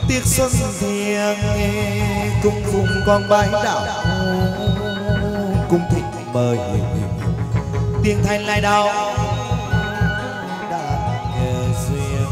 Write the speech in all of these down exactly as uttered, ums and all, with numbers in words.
tiếc xuân thiêng cung vùng con bái đảo cung thịnh mời tiếng thanh lai đau đàn duyên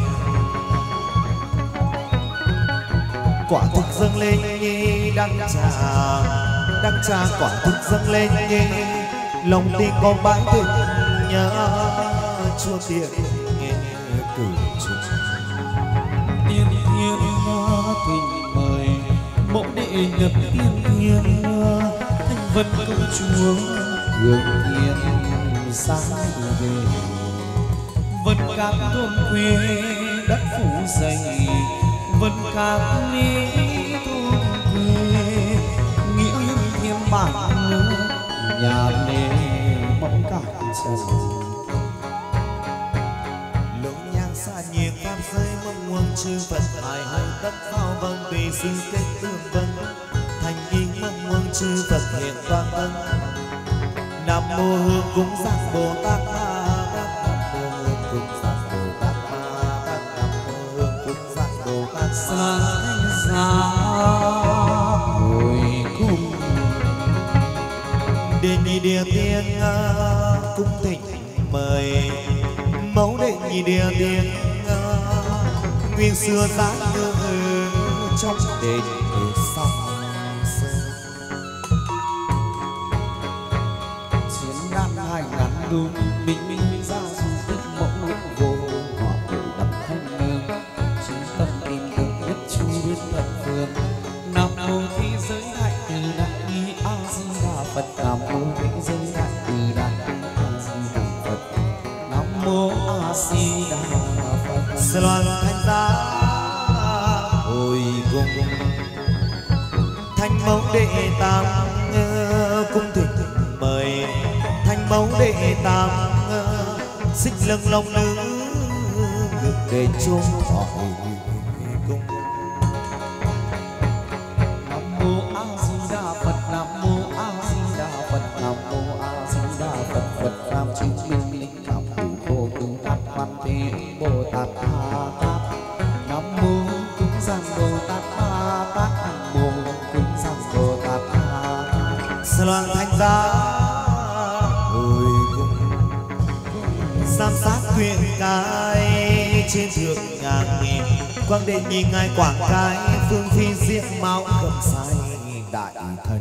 quả thực dâng lên đăng trà đăng trà quả thực dâng lên lòng tin con bái tình nhớ chúa tiền cử chúng tiên thiên thịnh mời mẫu đệ nhập tiên thiên thanh vân công chúa hướng thiên sáng về vân cát thôn quê đất phủ dày vân cát ly thôn quê nghĩa lương thiên bản nhà nề mong cả trời lũng nhang xa nhiệt pháp giới mong nguồn chư Phật hải hay tất phao vâng tùy sư kết tương vân thành ý mong nguồn chư Phật hiện toàn thân nam mô hương cúng giác Bồ Tát Ma Tát nam mô hương cúng giác Bồ Tát Ma Tát nam mô hương cúng giác Bồ Tát sa ra hồi cung đệ nhị địa tiên cung thịnh mời mẫu đệ nhị địa tiên nguyên xưa giá như trong đền sông sơn chiến đan hai ngàn đun bình minh ra du tích mẫu vô họ tự đập thanh nương chính tâm tin tưởng nhất chu biết thập phương nam mô thế giới đại từ đại bi a di đà phật nam mô thế giới đại từ đại bi a di đà phật nam mô a di đà phật sẽ loan thanh giá hồi cung thanh mẫu đệ tam cung thịnh mời thanh mẫu đệ tam xích lưng long nữ ngược để chôn hỏi cung nam mô a di đà phật nam mô a di đà phật nam mô a di đà phật phật nam chứng minh linh cảm thủ bồ cứu tát quan thế bồ tát ma tát nam mô cúng giang bồ tát ma tát nam mô cúng giang bồ tát ma tát sẽ loan thanh giá hồi cung giám sát thuyền cái trên thượng ngàn nghìn quang đệ nhị ngài quảng cái phương phi diệt máu cầm sai đại thần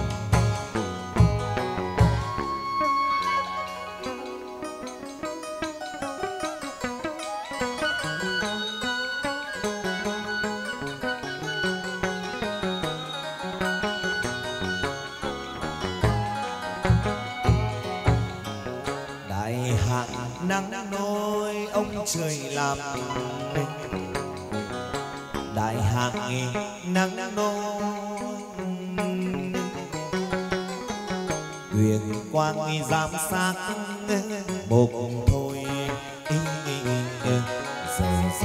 đại hạn nắng nôi ông trời làm nên đại hạn nắng nôi huyền quang giám sát một thôi giờ giờ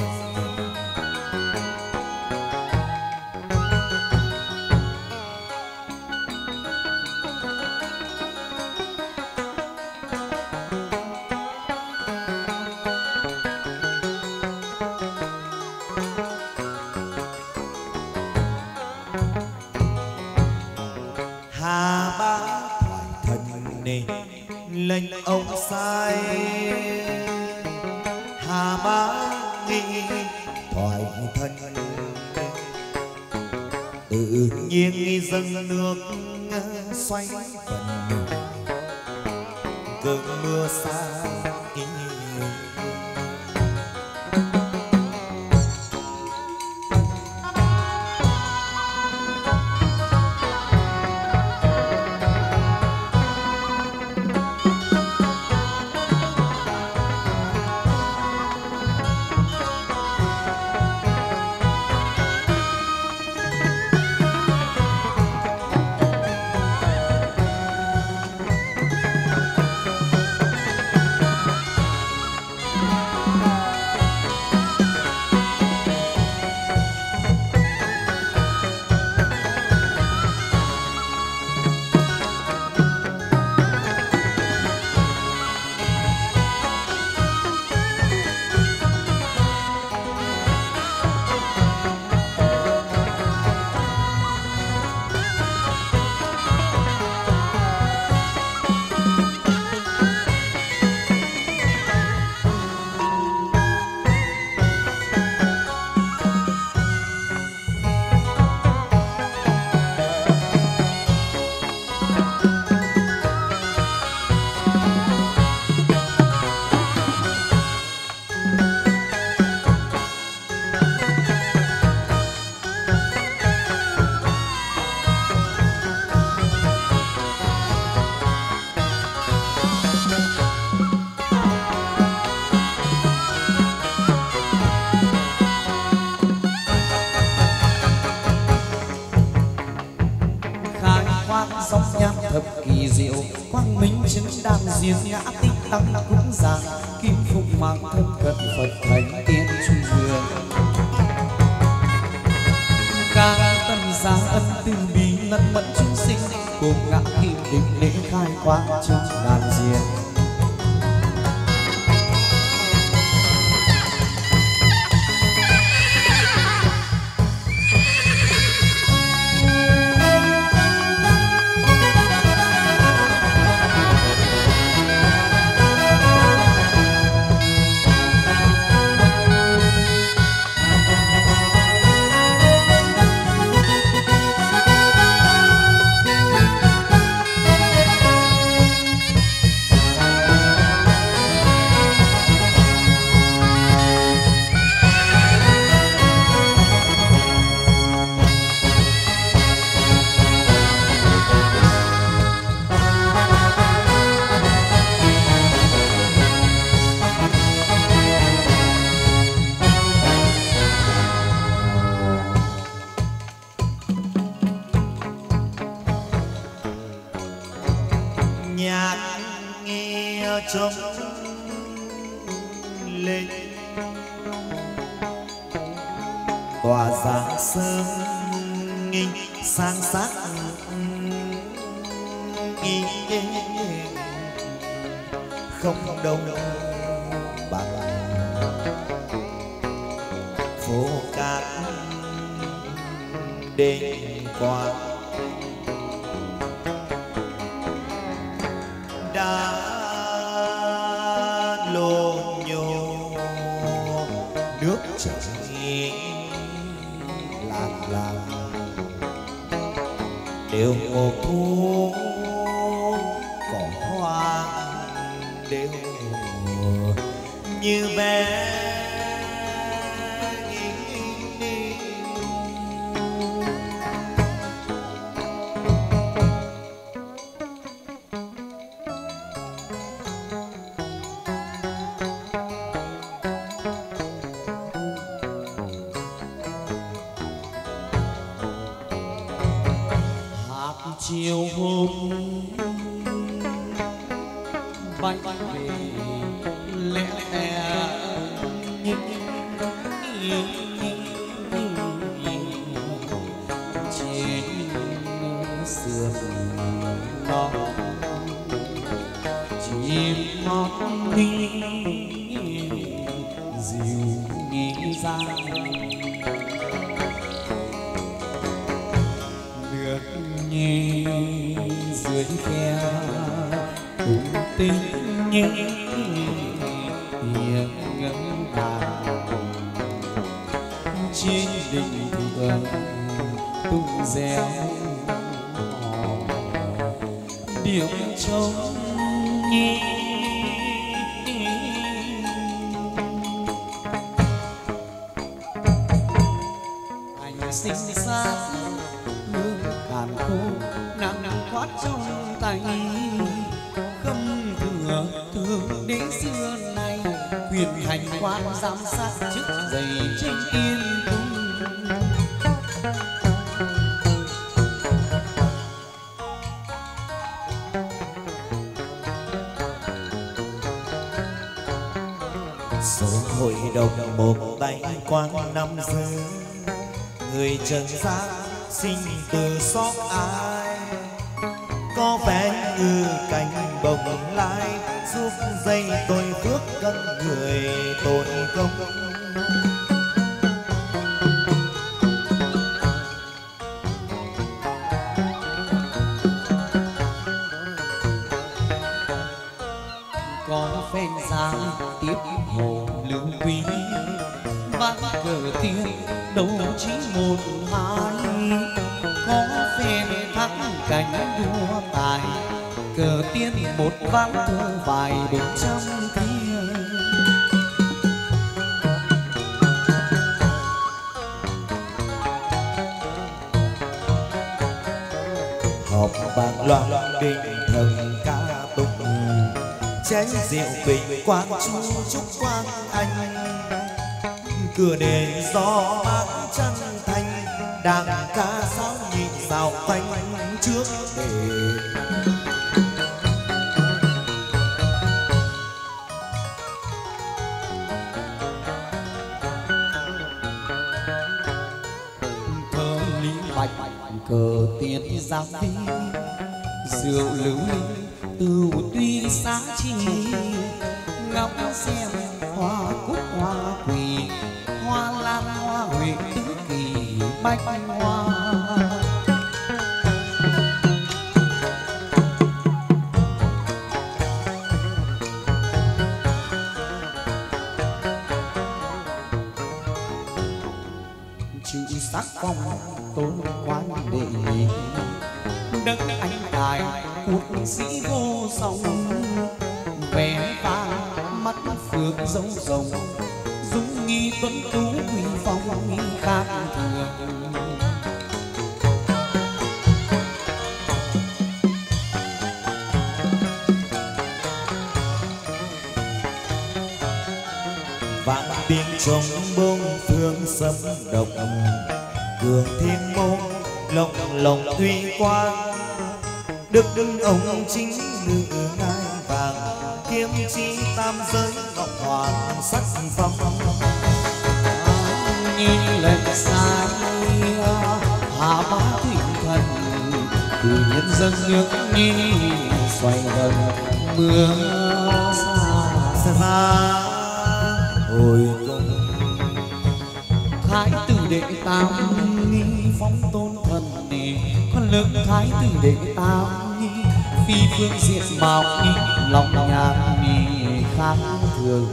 hà bá thoại thần nề lệnh ông sai hà bá nghi thoại thần tự nhiên dâng nước xoay vần cơn mưa xa thật kỳ diệu, quang minh chứng đàn diên ngã tích tăng cũng giảng, kim phục mang thân cận Phật thánh tiên trung hương. Ca tân gia ân từ bi ngân mẫn chúng sinh, cùng ngã kim định lễ khai quang chứng đàn diên. Trong lên tỏa sáng sớm nghinh sang sắc nghi không đông bằng phố cát đêm qua đã nước chảy lan lan đều một thu cỏ hoa đều như bé chiều hôm bay về lẽ nhìn trên sườn đó chim mót đi dịu nghĩ ra nước nhẹ dưới khe cũng tình như tiếng ngân đàn trên đỉnh thượng tung reo điểm trống nhi anh xinh xa nước cạn khô nặng nặng quát trong tay khâm thừa thường đế xưa này quyền hành quan giám sát chức dày trên yên cung số hội đồng một tay quang năm xưa người trần gian sinh từ xót ai có vẻ như cánh bồng lai giúp dây tôi phước cân người tội công có phen giá tiếp hồ lưu quý vác cờ tiên đấu trí một hai có phen thắng cảnh đua tài cờ tiên một ván thơ vài bốn trăm thiên họp bàn loạn đình thần ca tụng chén rượu bình quang chu chúc quang anh cửa đền gió mát chân thành đàn ca sáo nhịp rào quanh trước đền cờ tiền giáp vi rượu lưu từ tuy xa chi ngắm xem hoa cúc hoa quỳ hoa lan hoa huệ tứ kỳ bách hoa. Chữ sắc phong tôn quan đệ đất anh tài cuộc sĩ vô song vẻ vang mắt phượng dấu rồng dung nghi tuấn tú quý phong nghi khác thường. vạn tiếng trống bông phương sấm động cường thiên môn lộng lộng uy quang đức đức ông chính nữ ngai vàng kiếm chi tam giới ngọc hoàng sắc phong nghi lệnh sai hạ bá thủy thần từ nhân dân nước nghi xoay vần mưa xa xa hồi cung thái tử đệ tam nghi phong tôn thần nì con lực thái tử đệ tam nghi phi phương diện mạo nghi lòng nhàn nì khác thường.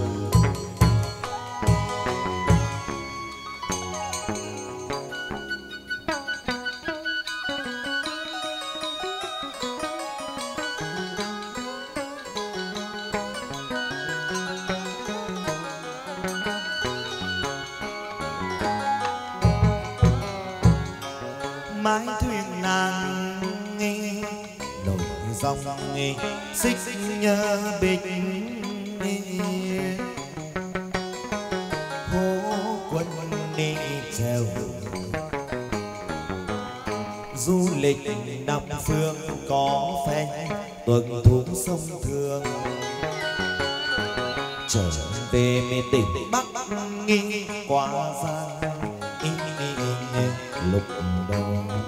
mái thuyền nàng nghe nổi dòng nghe xích nhớ bịch hố quân đi trèo du lịch năm phương có phanh tuần thú sông Thương trở về miền tỉnh Bắc nghi qua giang lục đầu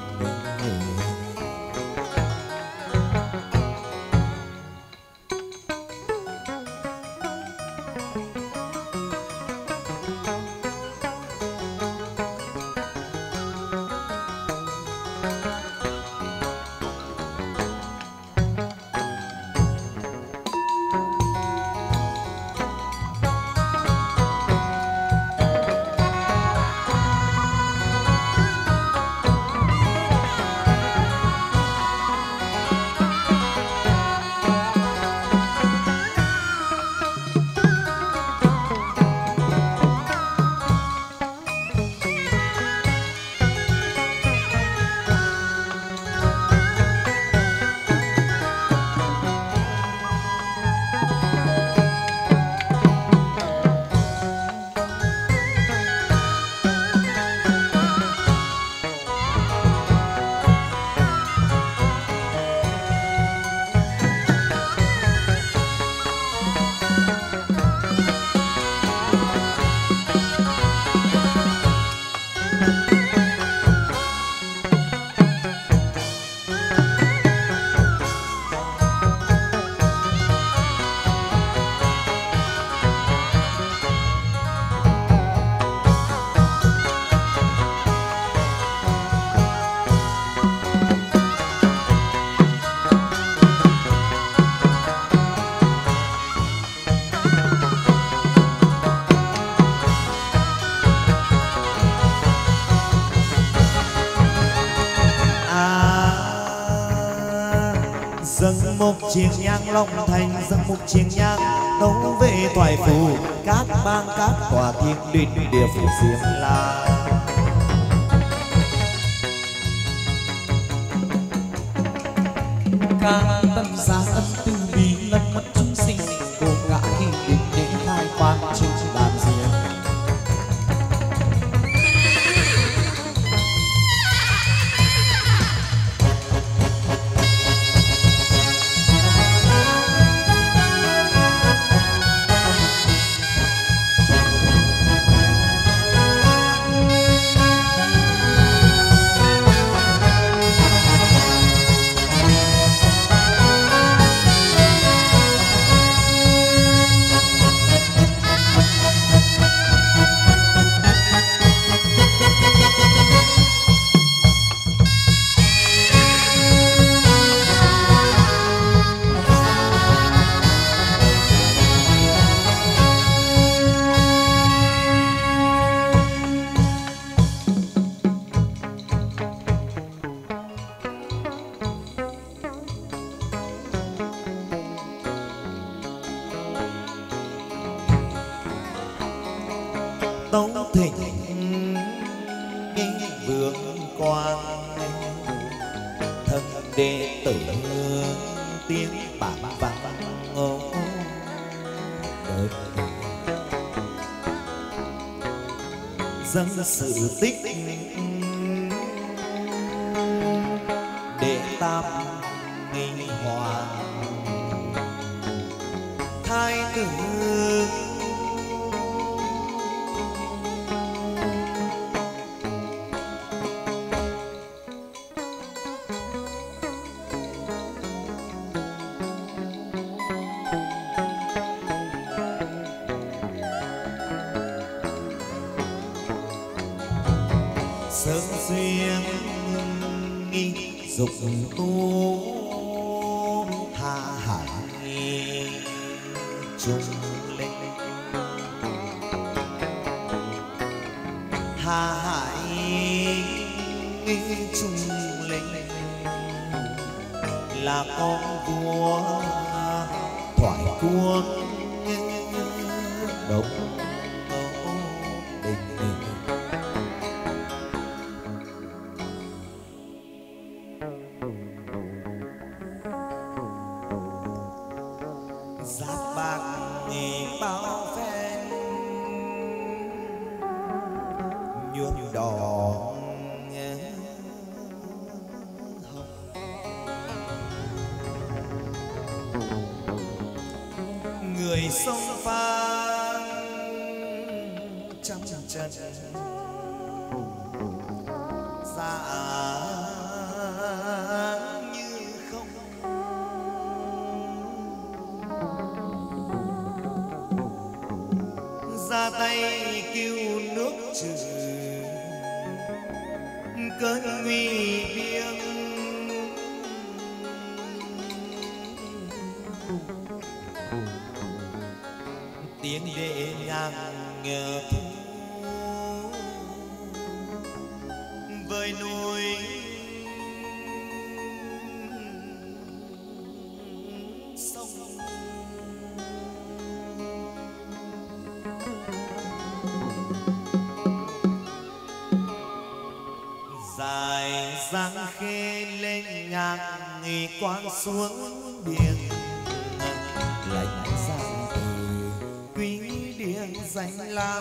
dâng một chiếc nhang long thành dâng một chiếc nhang đấu về thoại phù cát bang cát tòa thiên đình địa phủ xiêm la ca tâm giá ân từ bi lân mất chúng sinh cô ngã khi định để khai quang trên đàn diên. vương quan thân đệ tử tiếng bản vang ô đời dân sự tích đệ tam nghi hoàng thái tử sơn duyên nghi dục tu hạ hải trung linh hạ hải trung linh là con vua thoại quốc đông đình đình giáp bạc bao phen nhuộm đỏ hồng người sông pha trăm trận dạ như không ra tay cứu nước trừ cơn nguy biếng tiếng đệ ngang thu với núi sông dài giang khê lên ngang nghi quang xuống biển lạnh giang từ quý điện danh lam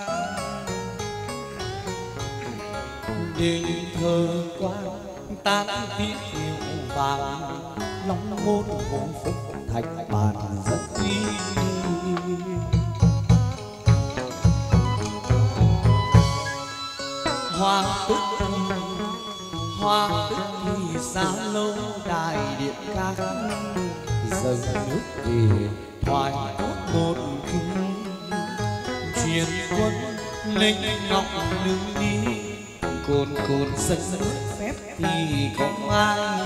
đền thờ quan tan tiết hiệu vàng long môn hộ phúc thạch bàn rất uy hoa tức hoa tức thì xa lâu đài điện các dâng nước về thoại tốt một kinh truyền quân linh ngọc lưng đi cồn cồn sân nước phép thì không ai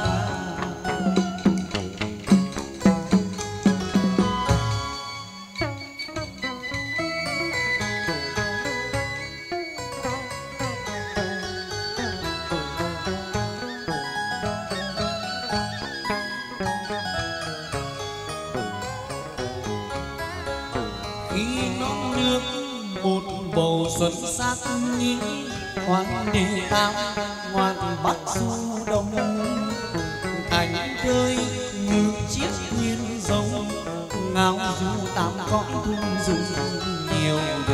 một bầu xuân sắc như hoàng đế tam ngoan bắc du đông anh chơi như chiếc thuyền rồng ngao du tam cõi thương dung nhiều về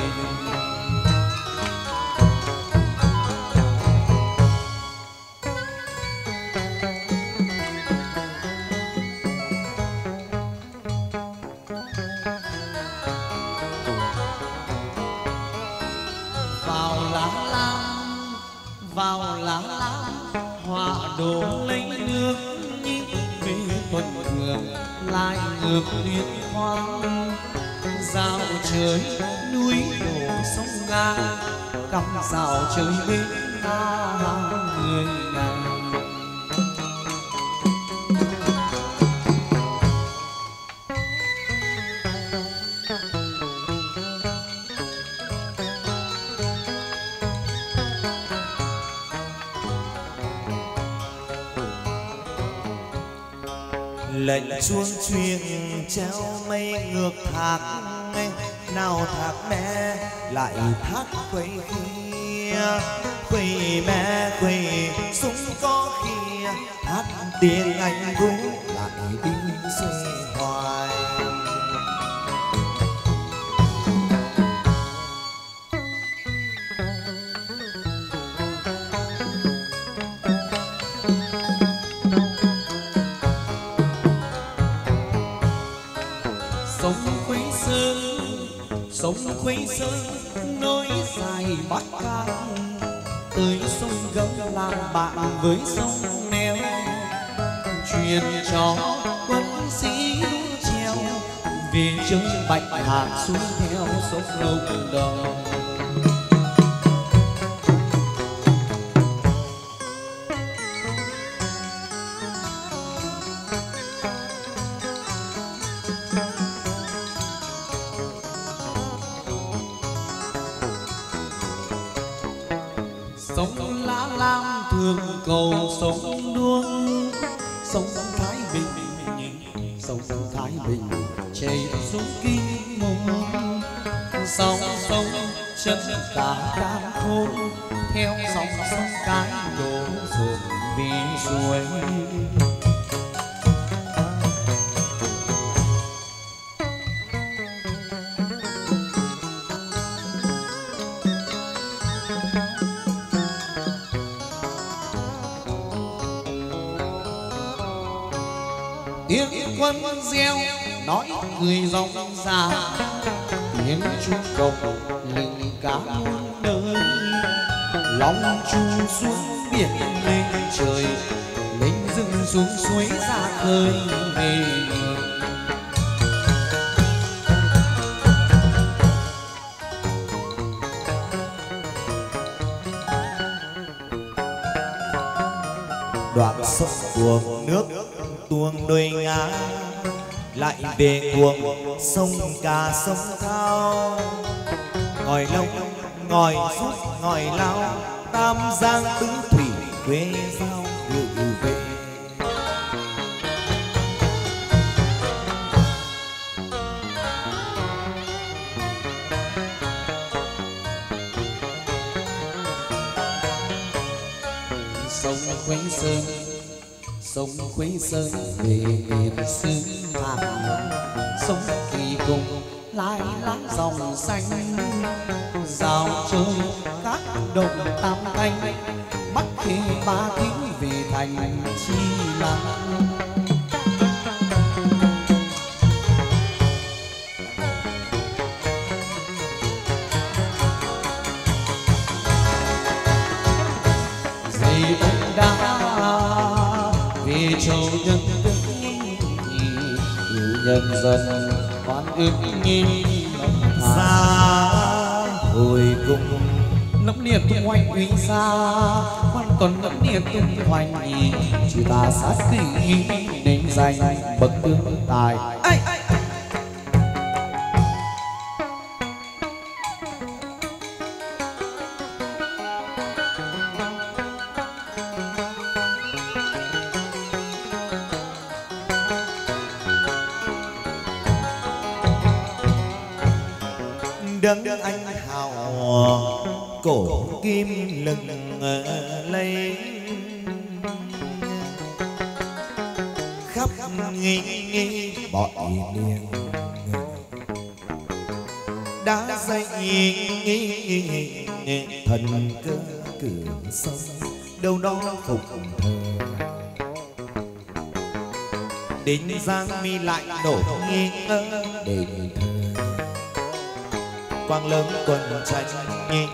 vào láng láng họa đổ lấy nước như về tuần thường lại ngược liên hoang dạo trời núi đổ sông ngang cắm dạo trời bên ta người nàng lệnh chuông truyền treo mây ngược thác nào thác mẹ lại thác quay kia quỳ mẹ quỳ súng có khi hát tiếng anh vũ lại đi xuôi hoài. Sông Quế Sơn, sông Quế Sơn nối dài Bắc Cang, tới sông Gấm làm bạn với sông Neo, truyền cho quân sĩ đu treo về chơi bạch hạc xuôi theo sông Lồng Đồng. Sông La Lam thường cầu sông Đuông, sông Thái Bình, sông Thái Bình chảy xuống Kinh Môn, sông sông chân cả Cam Khôn, theo dòng sông Cái đổ dồn về suối. Tiếng quân reo nói người dòng già, tiếng chuông cầu lừng cả muôn đời, lòng chu xuống biển lên trời, lên rừng xuống suối ra khơi về. Đoạn sông cuồng nước tuông đôi ngã, lại về cuồng sông Ca sông Thao, ngòi lông ngòi rút ngòi lao, Tam Giang tứ thủy quê giao gửi về. Sông Quế Sơn, sông Quế Sơn về miền xứ Hà, sông Kỳ Cùng lai lá dòng xanh, rào chơi các đồng tam thanh, bắt kê ba tiếng về thành Chi Lăng. Dây bóng đá về châu nhân dân, yêu nhân dân quan ước nghi Xa hồi cùng lẫm liệt tung hoành uy xa, quan tuần lẫm liệt tung hoành nhì, chư ta sát kỷ nên danh bậc tướng tài. Ai, ai, ai. đấng anh hào cổ kim lừng lấy khắp nghi nghi bọi liền đã dạy thần cơ cửa sông đâu đó phục thờ đến Giang Mi lại đổ nghi ngờ đền thờ quang lớn quần tranh nhị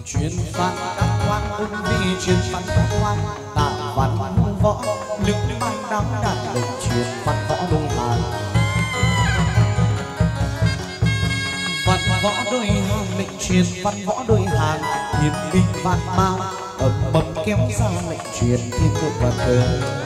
Chuyên văn các quan ung vi, chuyên văn các quan tạ văn võ, lực mang đắm đàn đồng, chuyên văn võ đôi hàng. Văn võ đôi hàng lệnh truyền, văn võ đôi hàng thiên binh vạn ma, ầm ầm kéo ra lệnh truyền thiên thượng và cờ.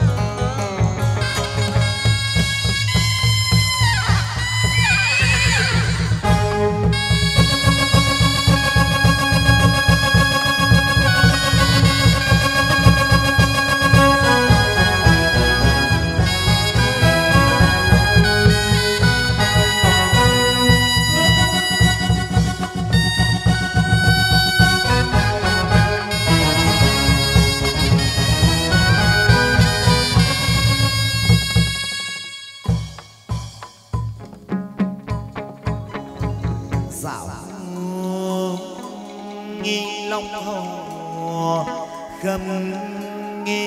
Khâm nghi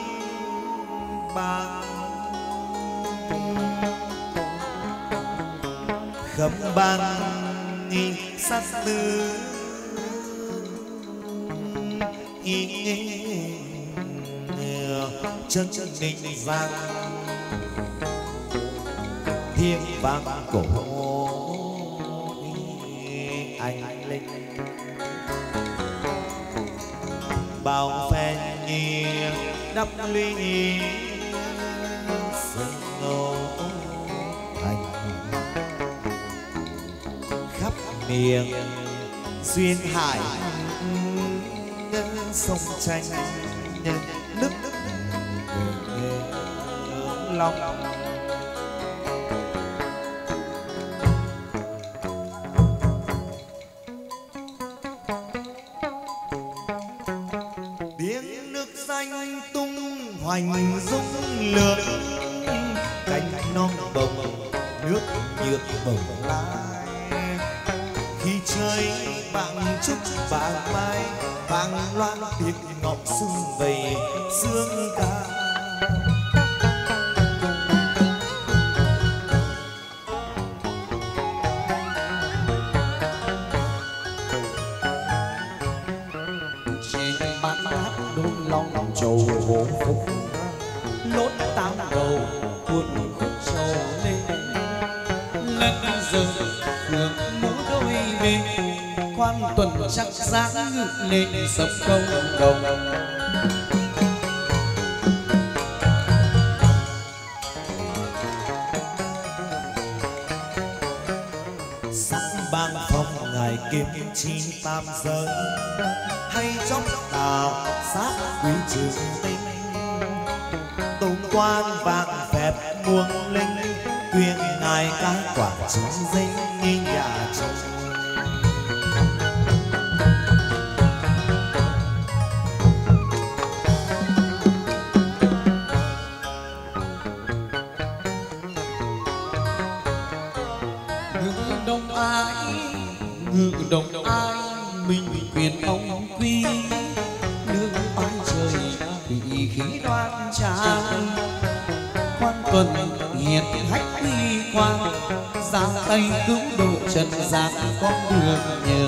bang khâm bang nghi sát tư y chân chân định giang thiên vang cổ anh linh bao phe nhi đắp ly sông ngô thành khắp miền xuyên hải sông tranh nước long hoành dung lượng cánh non bồng nước nhược bồng lai khi trời bằng trúc vàng mai vàng loan tiếng ngọc sương vầy sương ca trên bát bát đôn long trầu hổ phúc lốt tám đầu cuốn khúc sầu lên lân rừng hương mũ đôi bên quan tuần chắc dáng ngự lên sông công đồng sắc bang phong ngài kiếm chi tam giới hay trong tà sát quý trường tinh tôn quan vạn phép muôn linh tuyên ngài cái quả chính danh nghi nhà chồng ngự đông ai ngự đông ai minh quyền ông quy nương oai trời bị khí đoan trang quan tuần hiền hách uy quan ra tay cứu độ trần gian con đường nhờ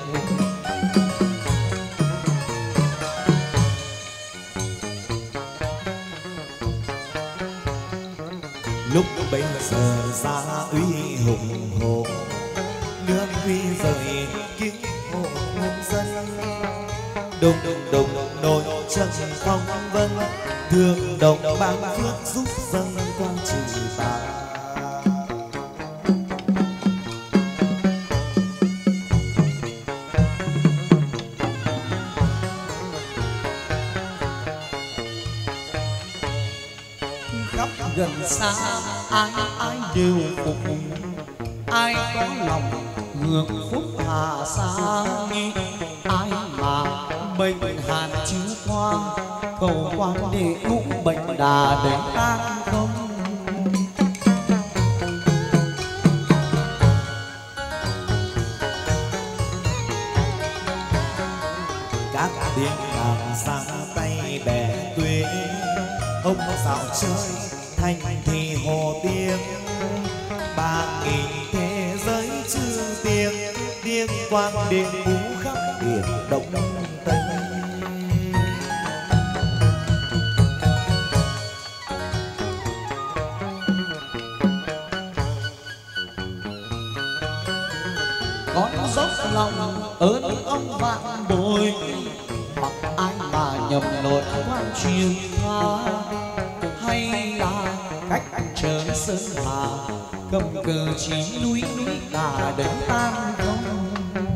lúc bấy giờ ra uy hùng hồ nước uy rời kiếm hộ muôn dân đùng đùng nổi chân phong vân thương đồng ban phước giúp dân con trừ tà khắp gần xa ai ai đều phục ai có lòng hưởng phúc hà sa ai mà bệnh hàn chiếu khoan cầu quan để ngũ bệnh đà để tan không các tiếng đàn xa tay bè tuế ông dạo chơi thành thì hồ tiếng ba nghìn thế giới chư tiếng tiếng quang điện vũ khắp biển Đông Tây. Con dốc lòng ơn ông vạn bồi, mặc ai mà nhầm lỗi quan truyền tha, hay là cách chờ sơn hà cầm cờ chỉ núi núi cả đến tan không.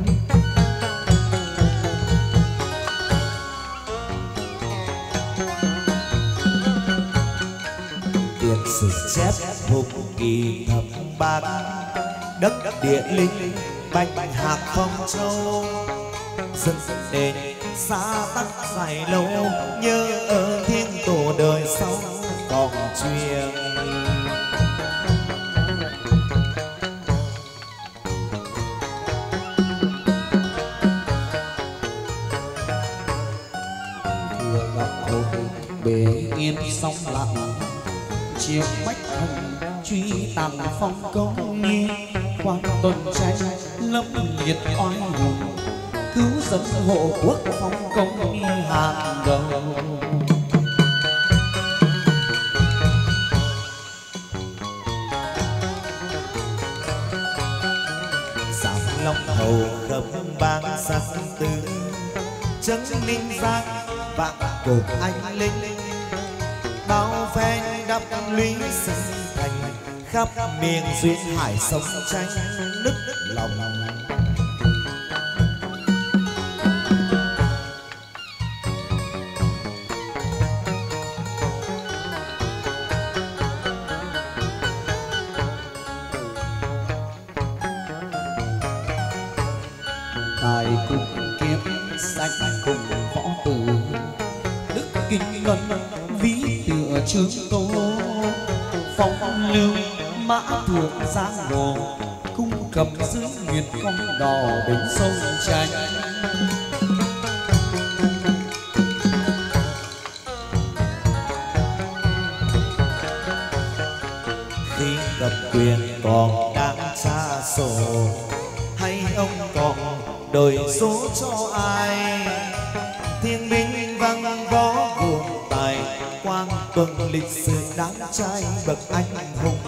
Tiền sử chép hùng kỳ thập bát, đất địa linh bạch hạc phong châu, dân đền xa tắc dài lâu, nhớ ơn thiên tổ đời sau còn truyền. Thừa gặp hồn bề yên sóng lặng, chiều bách thần truy tàn phong công nghi, quan tuần tranh lâm liệt oai hùng, cứu dân hộ quốc phong công nghi hàng đầu. Giang Long hầu khâm bang sắc tư, trấn ninh giang vạn cổ anh linh, bao phen đắp lũy xây thành, khắp miền duyên hải sông tranh nức lòng. Tài cùng kiếm sách cùng võ tử, đức kinh luân ví tựa trương tố, phong lưu mã thượng giang hồ, cung cầm dưới nguyệt phong đỏ bến sông tranh. Khi cầm quyền còn đang xa xổ, hay ông còn đổi số cho ai, thiên binh vang võ gồm tài, quang tuần lịch sử đám trai bậc anh hùng.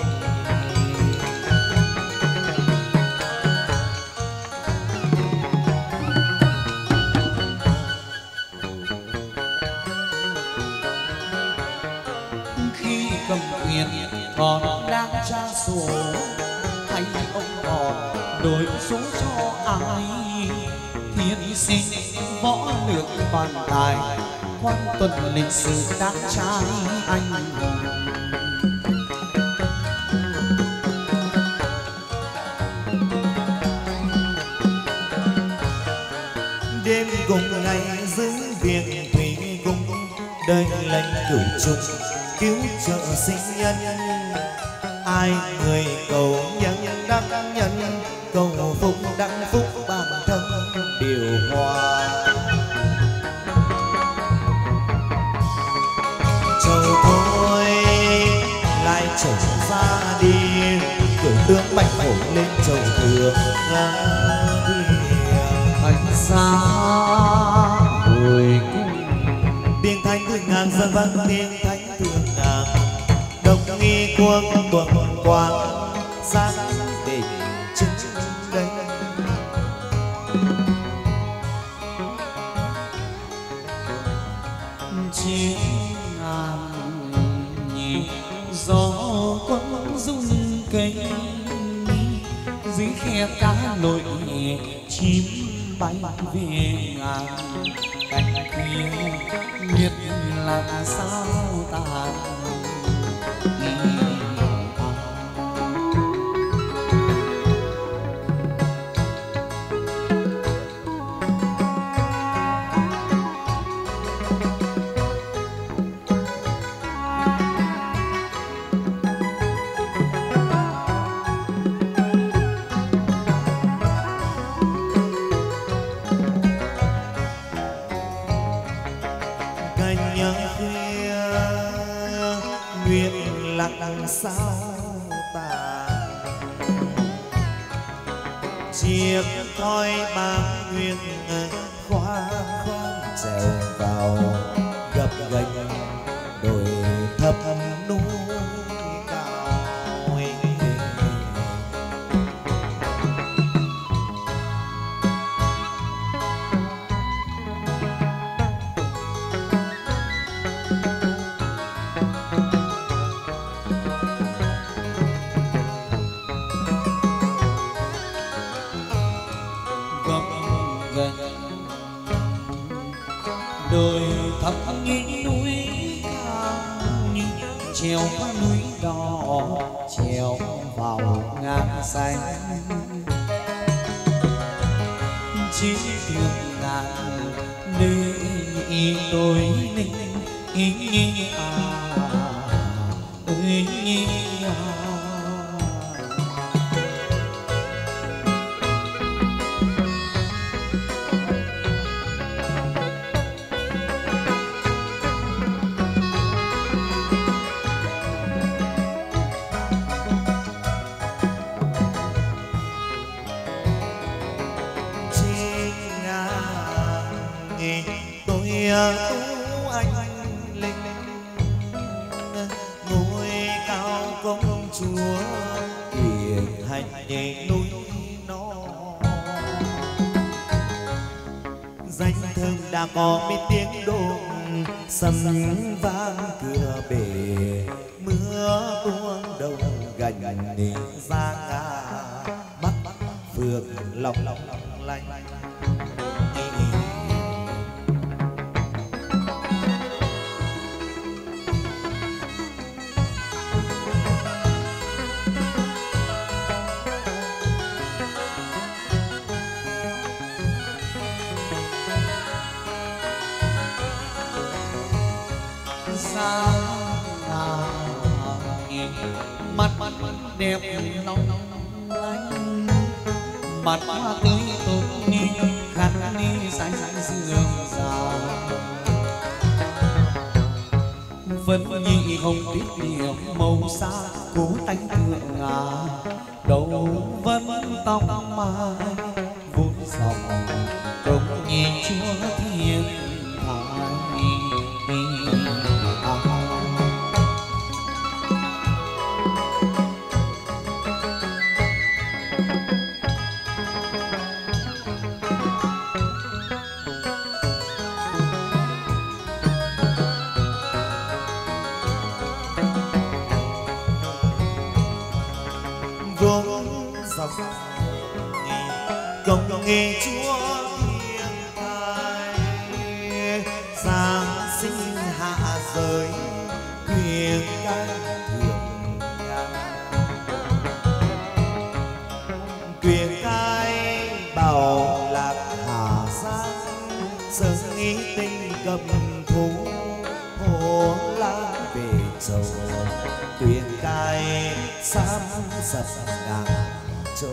Khi cầm quyền còn đang tra sổ, hay ông còn đổi số cho ai, thiên sinh võ lược toàn tài, quan tuần lịch sử đám trai anh hùng. Đêm cùng ngày giữ việc thủy cung, đời lệnh cửu trùng cứu trợ sinh nhân, ai người cầu nhân đắc nhân, cầu phúc đắc phúc bản thân điều hòa. Trời thôi lại trở ra đi, cử tướng bạch hổ lên chầu thượng ngang Thành xa hồi cung, tiếng thánh thượng ngàn dân vang tiếng thánh thượng ngàn, đồng nghi quân tuần quang sáng đỉnh chứng đây. chiến ngàn nhị gió quân rung cây, dưới khe cá lội chim bay về ngàn, cánh kia biết là sao tàn. lặng sao tàn, chiếc thoi bám nguyên khóa ngang khoang trèo vào gập ghềnh đồi thấp núi cao. Đồi thấp như núi cao, trèo qua núi đỏ, trèo vào ngang xanh. Chỉ thương ngàn nơi đồi ninh ý à ơi à. Tú anh linh ngôi cao công chúa quyền hành nhẹ núi nó. Danh thơm đã có biết tiếng đồn sầm vang cửa bể mưa tuôn đầu gành ra ngà bắc phượng lòng lanh. Mặt đẹp long lanh, mặt hoa tươi tốt như khăn đi sáng sáng sương già. Vẫn nhị hồng tiết điểm màu xa cố tánh thượng ngà, đầu vẫn tóc mai vốn dòng công nhìn chúa thiên thái. vốn dòng công nghệ chúa thiên thai giáng sinh hạ giới quyền cai thượng ngàn quyền cai bảo lạc hà giang sơn ý tinh cầm thú hồ la về châu quyền cai sám sập ngàn châu.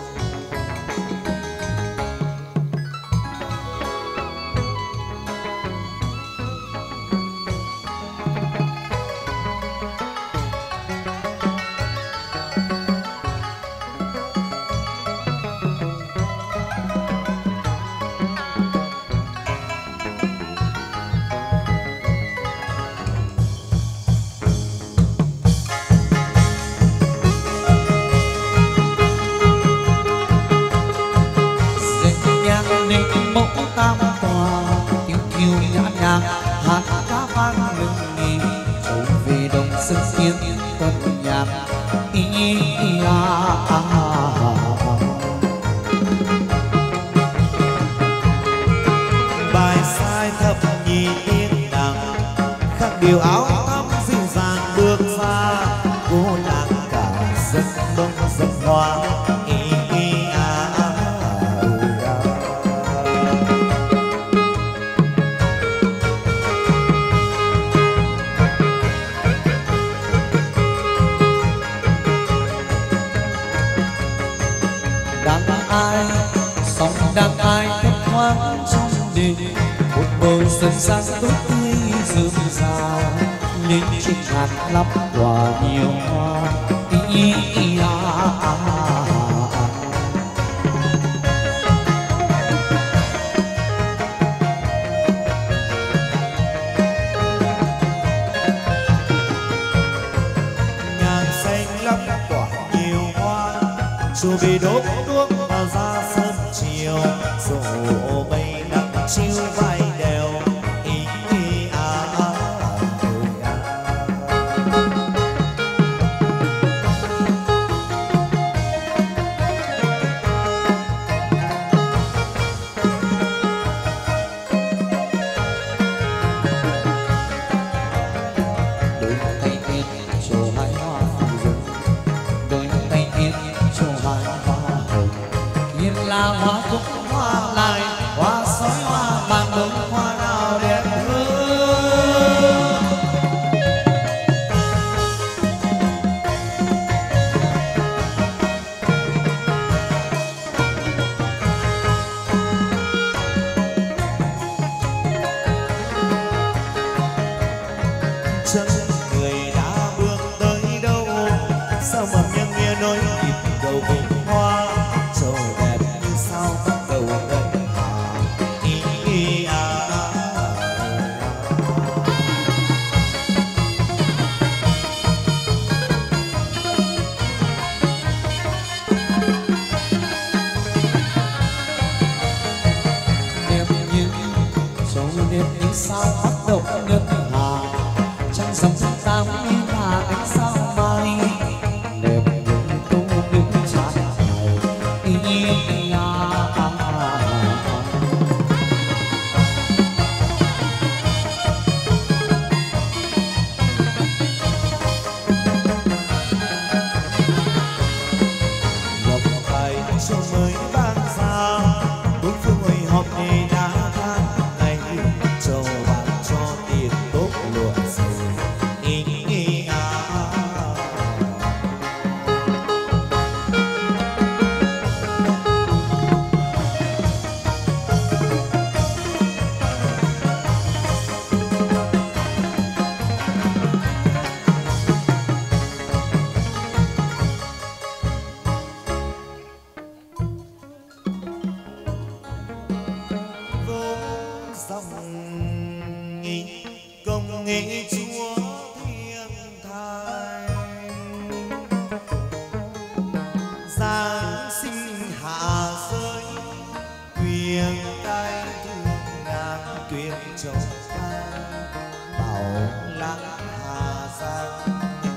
Hát ca vang lừng nghỉ trâu về đồng sân tiếng tân nhạc ý à. Bài sai thập nhị tiếng đàn khắc điều áo thắm dịu dàng bước ra cô nàng cả giấc đông giấc hoa ý ý à. Ai sóng đang ai thấp thoáng trong đêm một bầu sân sang tốt tươi rơm rà lên trên hạt lắm quả nhiều hoa ý ý à, à, à. chùa bị đốt đuốc vào ra sớm chiều, rổ bay nắng chiêu vai đèo. Ý, ý, à, à, ôi, à. Đôi tay tiên trổ hai hoa rừng, đôi tay tiên trổ hai hoa hồng. Nhiên là hoa cúc hoa lại, hoa sói hoa vàng bông, hoa nào đẹp hơn. Chân người đã bước tới đâu, sao mà nghiêng nghe nói kịp đầu bình hoa. Trầu đẹp như sao bắt đầu ngân hà. Ý, ý, à, à, à. Đẹp như trầu đẹp như sao bắt đầu ngân hà. Trăng sóng tám như là ánh sao mai, đẹp như tô nước tràn này. Ý, ý, à, à, à. Ngọc bài cho mới ban ra, bốn phương hội họp để đã than ngày. Trầu bạc cho tiền tốt lụa dày. Ý, ý, à, à, à. Vô dòng ý công nghệ chúa thiên thai, giáng sinh hạ giới quyền cai thương ngàn tuyệt trầu ca bảo lãng hà giang.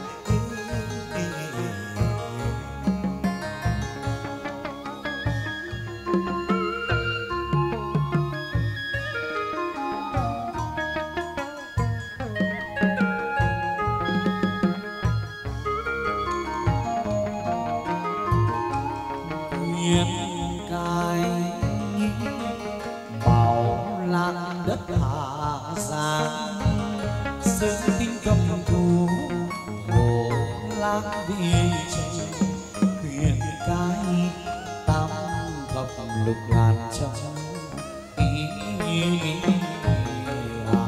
Nguyện cai bảo lan đất hạ giang, sơn tinh cầm thú hồ lan vi trần. Nguyện cai tam thập lục ngàn trong ý, ý, ý, à.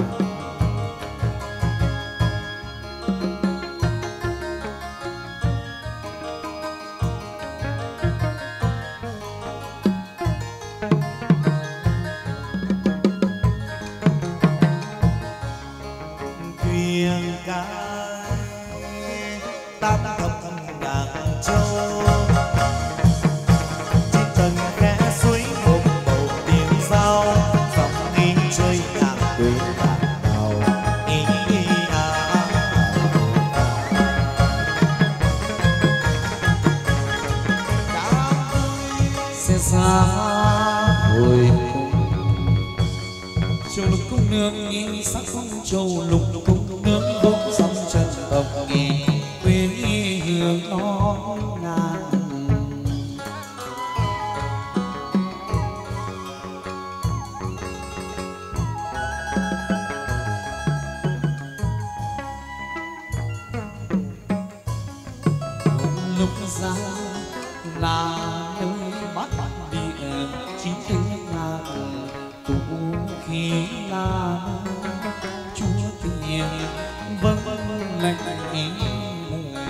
Quyền cai tam thập đàng châu, trên tầng khe suối một bầu tiếng giao. Dòng đi chơi nhạc quê bạn nào. Ý, ý, à, à, à. Sẽ xa hồi châu lục cung nương nghi sắc phong châu lục cung nương bốn dòng chân tộc nghi quê hương non ngàn. Lúc ra là nơi bắt địa chín tư ngàn tu khí là chúa tiền vâng lệnh ý lời.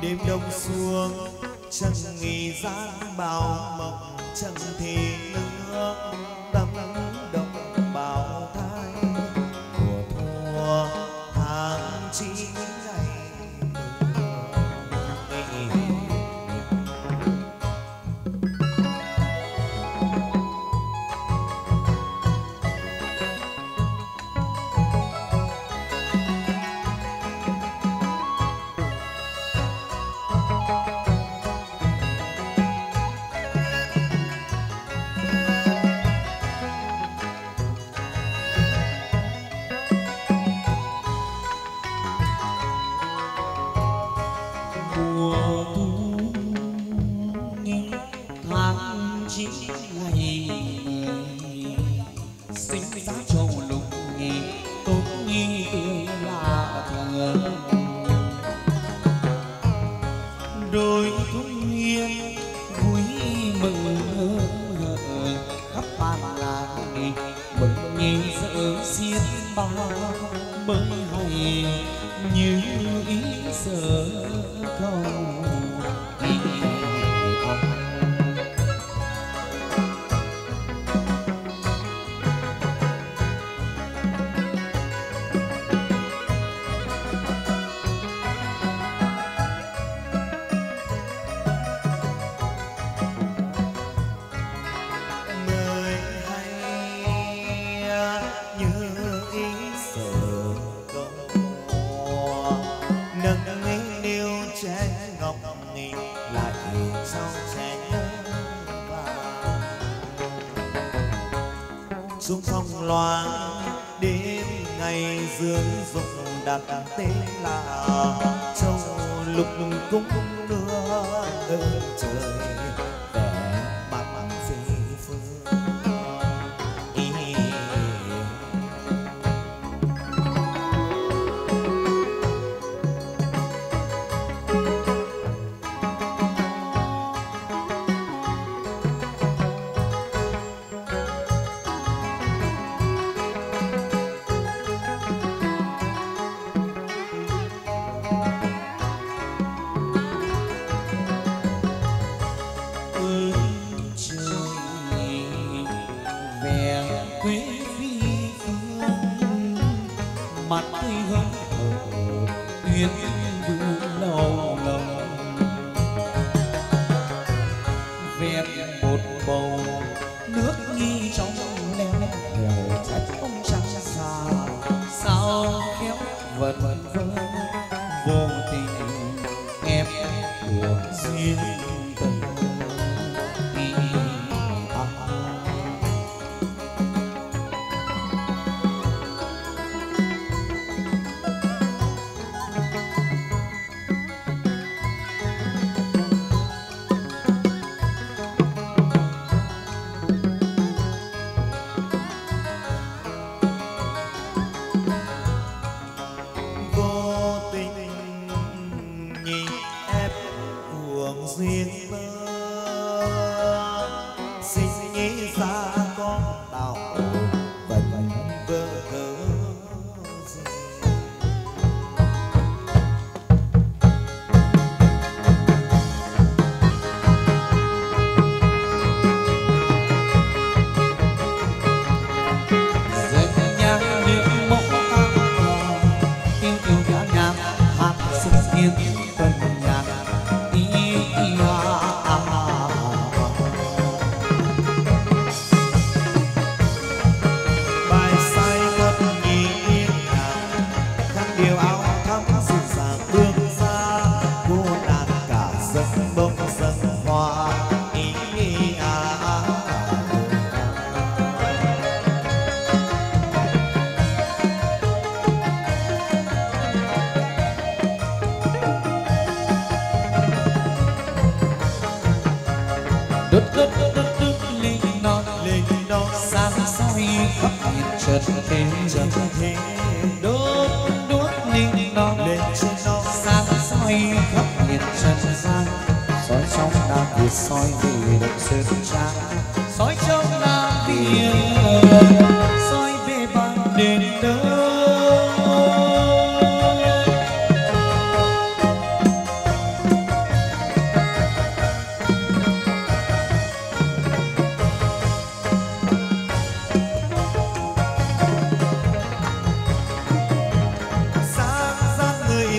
đêm đông xuống chẳng nghỉ gian bao mộng chẳng thể nước tâm động bao thai mùa thu tháng chín ngày xuống phong loan đêm ngày dương dục đặt tên là châu lục cung đưa ơn trời vẻ mặt phi phương. Soi về đất sơn trang, soi trong nam biển, soi về ban đền đỡ.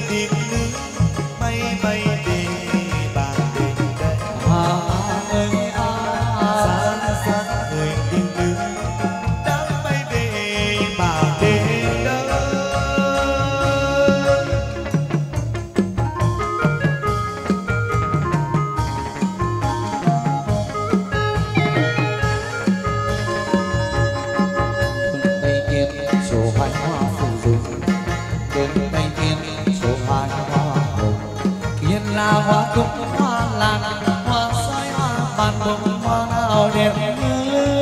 tiếng nước bay bay về bà đến đây. À ơi à, Xa xa người tiếng nước đã bay về bà đến đây. Tây Thiên số hai hoa phù dung, cơn Tây Thiên số hai hoa hồng. Kiên là hoa cúc hoa lan, hoa sói hoa bàn bông, hoa nào đẹp như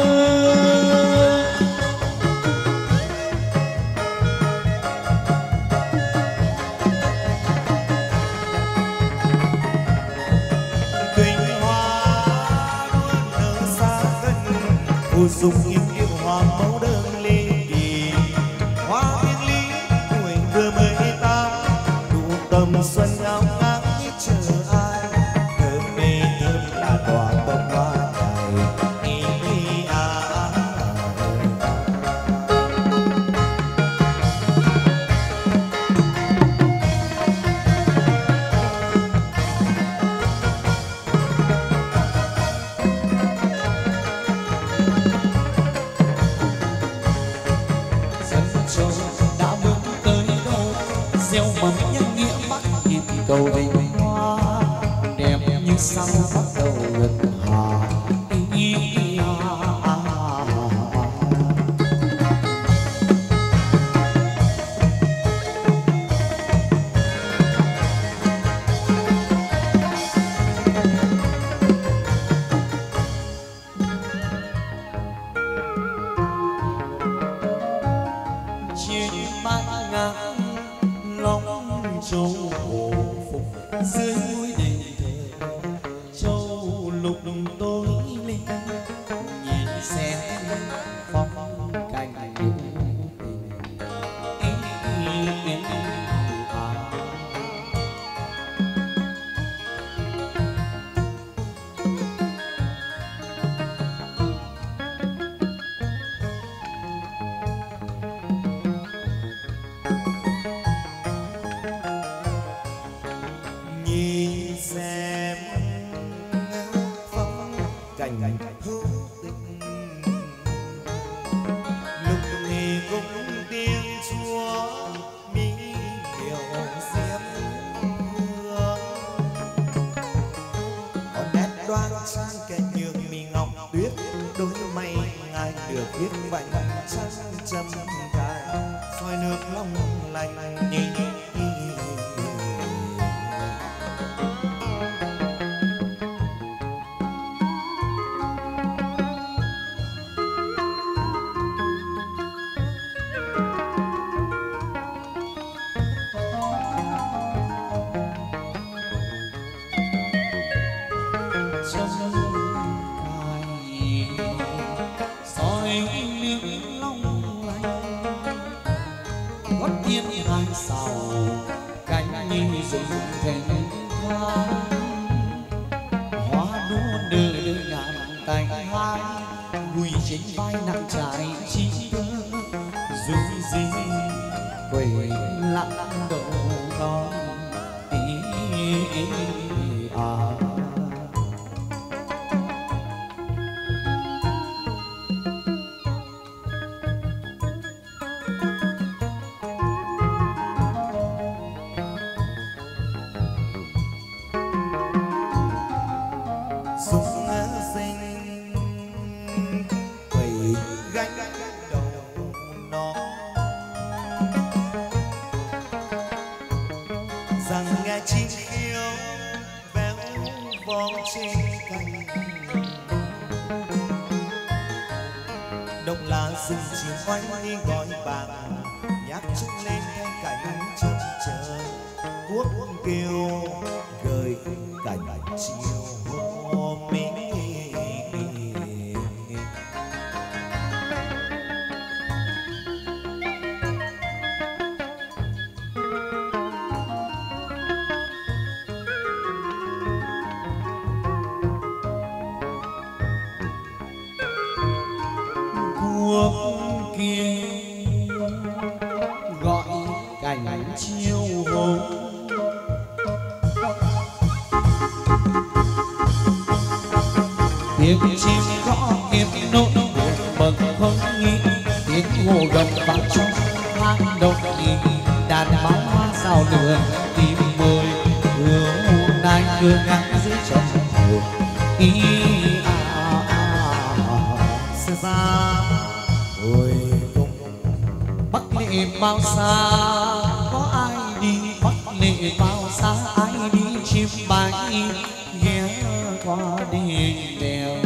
Cành hoa đua nở xa gần, phù dung yêu yêu hoa mẫu đơn ly kỳ. Hoa thiên lý tuổi vừa mới tám, đủ tầm xuân ngao ngang như chờ ai. Thơm mê thơm là đóa bông hoa này. Ý, ý, à, à, à. dân châu đã bước tới đâu, gieo mầm nhân nghĩa bắc nhịp cầu vinh hoa đẹp như sao bắt đầu ngân hà. Ý, ý, à, à, à. Trên bát ngát lòng châu hồ phục, dưới núi đền thờ châu lục tối lên, nhìn xem phong cảnh hữu tình. Ý, ý, ý, à. Nhìn xem phong cảnh hữu tình, lúc này cũng tiếng chúa mỹ điệu diễm hương. Còn nét đoan trang kẻ nhường mi ngọc tuyết, đôi mây ngài được viết vành trăng trầm cài, soi nước long lanh nhìn. Trong cài soi nước long lanh, gót tiên hai sào cánh như rừng thềm thoáng. Hoa đua nở đôi ngàn tay hai, gùi trên vai nặng trải chi cơ. Dù gì quầy lặng đầu đó. Ý, ý, ý, à. Súng xinh quầy gánh đầu nó, rằng nghe chim khiêu véo von trên cành. Độc lá rừng chim oanh đi gọi bạn, nhát chân lên thay cảnh chân trời. Quốc kêu gợi cảnh chiều hôm minh. Quốc kia gọi cảnh chiều hôm tiếng chim gõ nghiêm nốt bậc không nghĩ tiếng hồ gầm vang trong hang động nhìn đàn máu hoa sao lửa tìm môi hứa hôm nay đưa ngang dưới chân hồ ý à à xa xa ôi tung bắc lệ bao xa có ai đi bắc lệ bao xa ai đi chim bay ghé qua đền đèo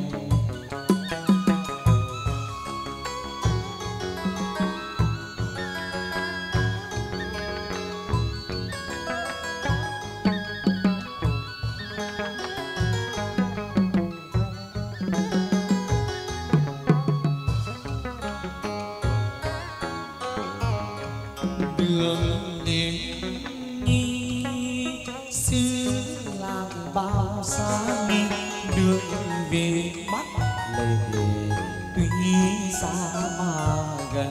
đường đến nhi xứ làng bao xa đi đường về mắt lệ lệ tuy xa mà gần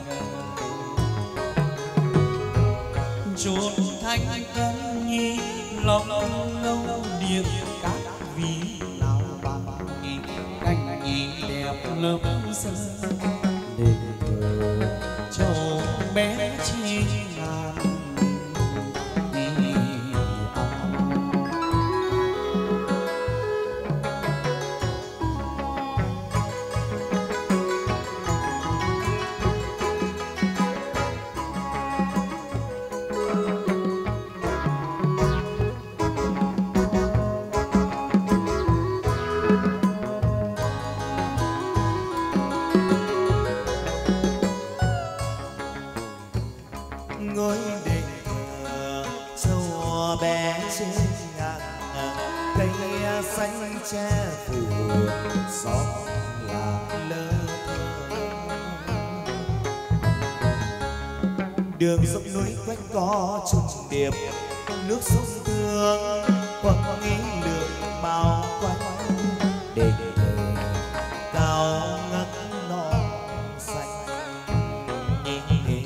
chốn thanh tân nhi lòng lâu điệp các vị nào bằng cánh nhìn đẹp lớp sân đền thờ châu bé chi ngàn đi ngôi đền thờ châu bé trên ngàn cây xanh che phủ xóm làng lơ đường dốc núi quanh có trùng điệp nước sông thương quăng nghĩ lượng bao quanh đền thờ cao ngất non xanh nhẹ nhẹ.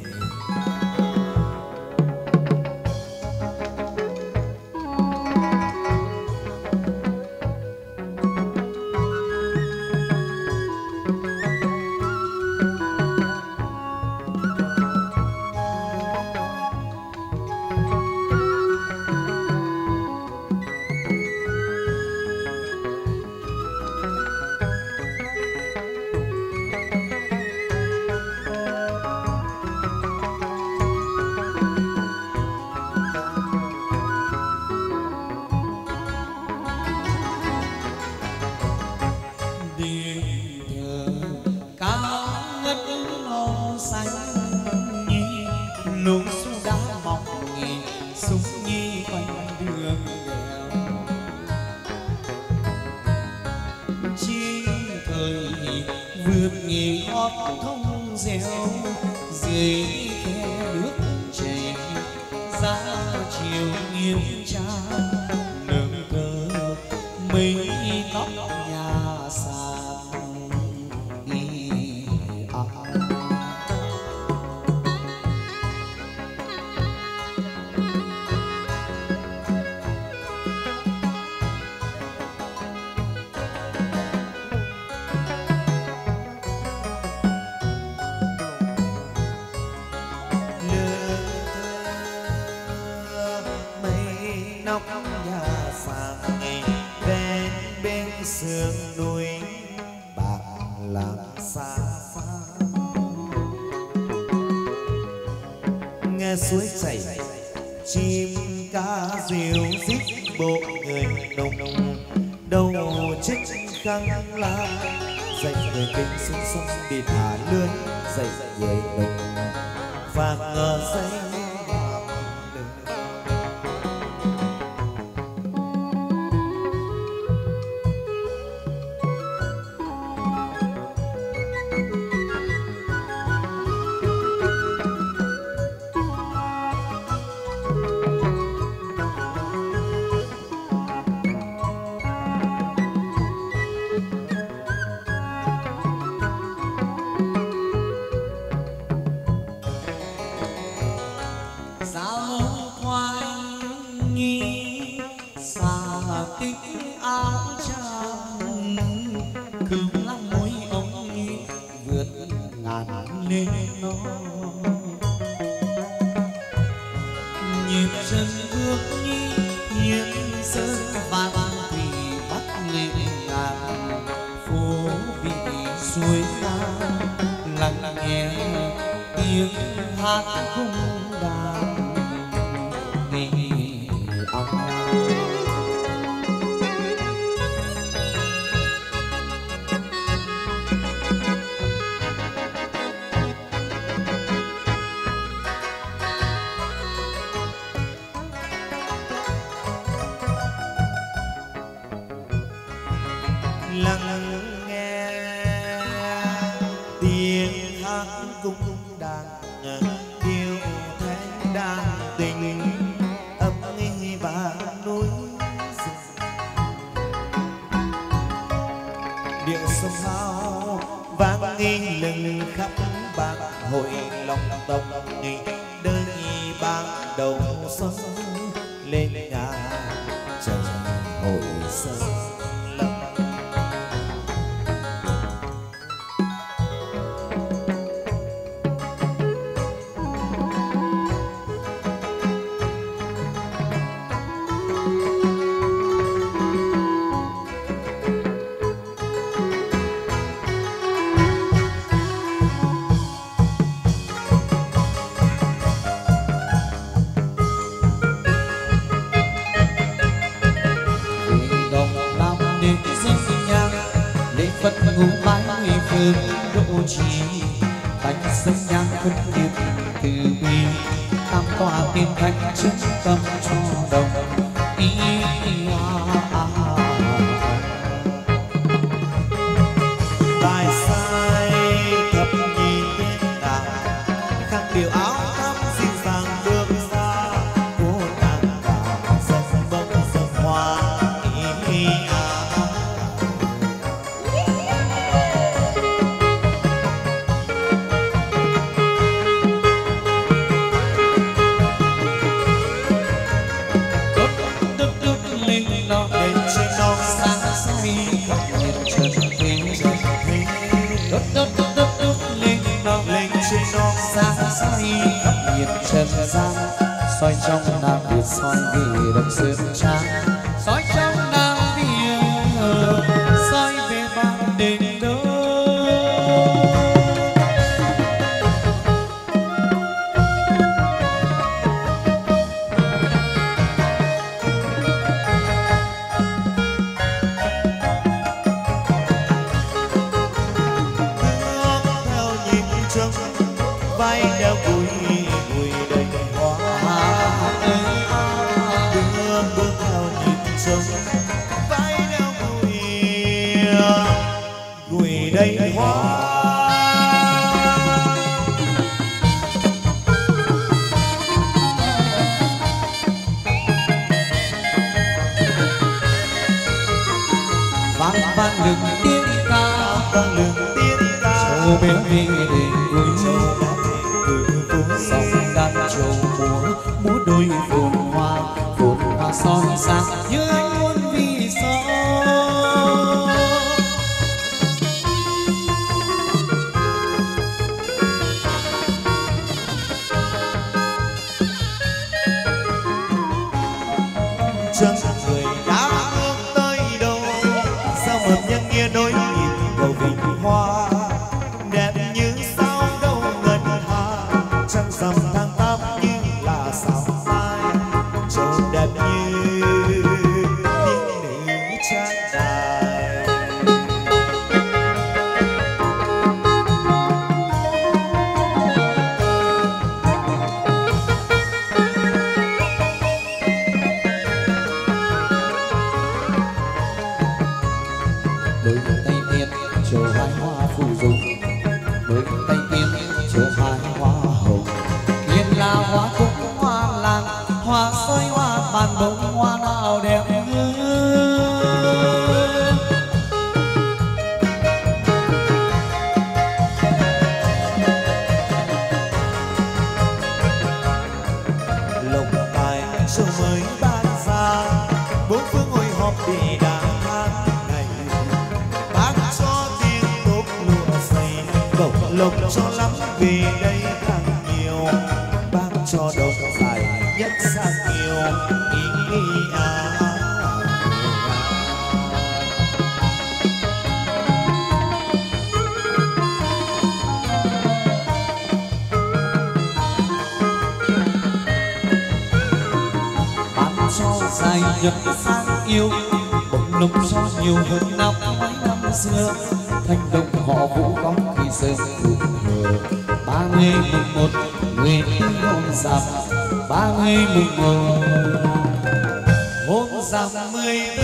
nụ su đá mỏng nghỉ súng nhi quanh đường đèo chi thời vượt nghỉ hót thông reo dưới khe nước chảy ra chiều nghiêng trăng nương thơ mây tóc nhà sàn y à. Nóc nhà sàn ven bên sườn núi bạc làm xa xa nghe suối chảy chim ca ríu rít bộ người nồng đầu trích khăn lá dạy người kinh xuống sông đi thả lưới dạy người nồng và ngờ dây tích áo tràm nên nó nhịp chân bước nhi hiến sơn vạn thủy bắc lệ ngàn phố vị suối ngang lặng nghe tiếng hát cung đàn nghe ong. Lắng nghe tiếng hát cung đàn điệu thanh đàn tình âm nghi và núi rừng điệu sông hao vang nghi lừng khắp bạc hội lòng tông nghi đơn nghi ban đầu xuân lên ngà trời hội sơn. Phật ngũ bái người phương độ trì bánh sông nhang phân biệt từ bi tam tòa tiên thánh chứng tâm cho đồng ý hoa bài sai thập nhị tiên đàn khăn điều áo thắm dịu dàng bước ra cô nàng cả dần bông dần hoa ý trần gian soi trong nam việt soi về đông sơn trang soi trong nam việt soi về ban đền đô. theo nhịp trống vai đeo vui vai đeo gùi gùi đầy hoa. vang vang lừng tiếng ca vang lừng tiếng ca châu bên về để vui châu vui sông đan châu múa múa đôi phồn hoa phồn hoa soi sáng như anh muốn vì sao chân người đã hướng tới đâu sao mập nhân nghĩa đôi nhìn cầu vinh hoa đẹp như sao đâu ngân hà trăng rằm tháng tám như là sao mai châu đẹp như tiếng nữ trang đài. đôi tay tiên chiều hai hoa phù dung đôi tay tiên chiều hai hoa hồng yên là hoa cúc hoa làng hoa soi hoa bàn bông hoa nào đẹp hơn. Lộc tài sông mới ban ra bốn phương hội họp để đàn hát ngày bác cho tiếng tốt lụa dày cổng lộc cho lắm vì đây càng nhiều, bác cho đồng dài nhất sang nhiều ý à. Dài nhất sang yêu bông lộc cho nhiều hơn năm mấy năm xưa, thành đồng họ vũ có khi sớm đủ mờ. Ba mươi mùng một người đi hôn rằm, ba mươi mùng một hôn rằm mười tư.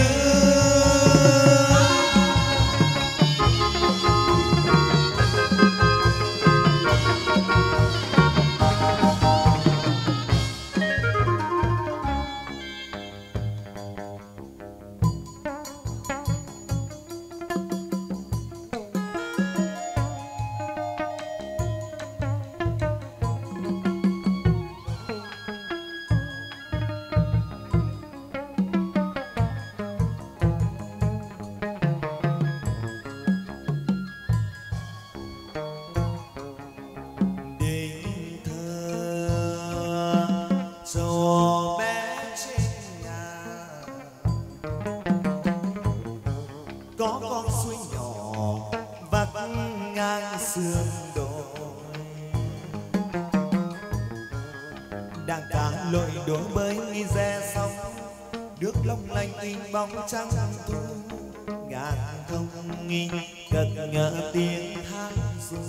Trăng thu ngàn thông nghi cất ngỡ tiếng hát ru.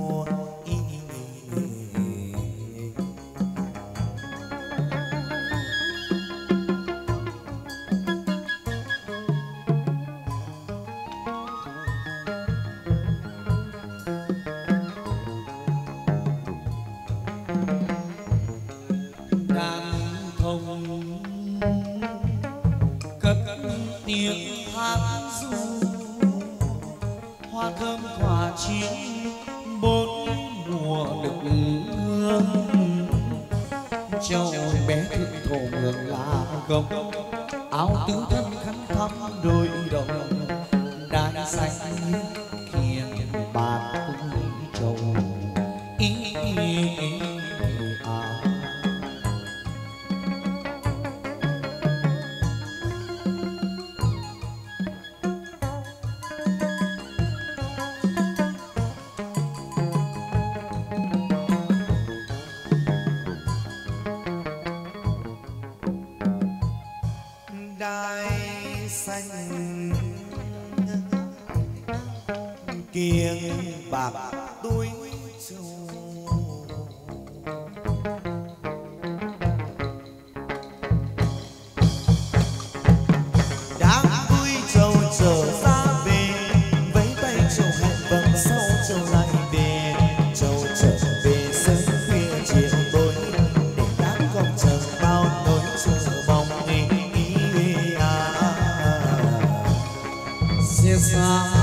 Áo tứ thân khăn thắm đôi đồng đàn xanh khiên bạc trầu ý, ý, ý, à. Kiêng bạc túi châu đáng vui châu trở ra về, với tay châu hẹn vầng sau châu lại về, châu trở về sớm khuya chiều tối để các con chờ bao nỗi chờ mong ý, ý, ý, à. Xiết xa